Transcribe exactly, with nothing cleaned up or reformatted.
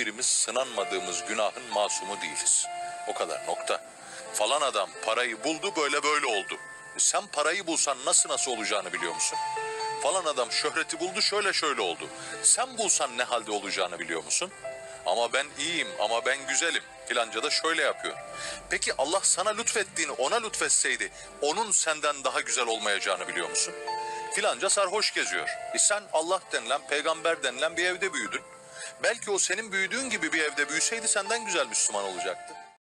hiçbirimiz sınanmadığımız günahın masumu değiliz. O kadar, nokta. Falan adam parayı buldu, böyle böyle oldu. E sen parayı bulsan nasıl nasıl olacağını biliyor musun? Falan adam şöhreti buldu, şöyle şöyle oldu. Sen bulsan ne halde olacağını biliyor musun? Ama ben iyiyim, ama ben güzelim. Filanca da şöyle yapıyor. Peki Allah sana lütfettiğini ona lütfetseydi onun senden daha güzel olmayacağını biliyor musun? Filanca sarhoş geziyor. E sen Allah denilen, peygamber denilen bir evde büyüdün. Belki o senin büyüdüğün gibi bir evde büyüseydi senden güzel Müslüman olacaktı.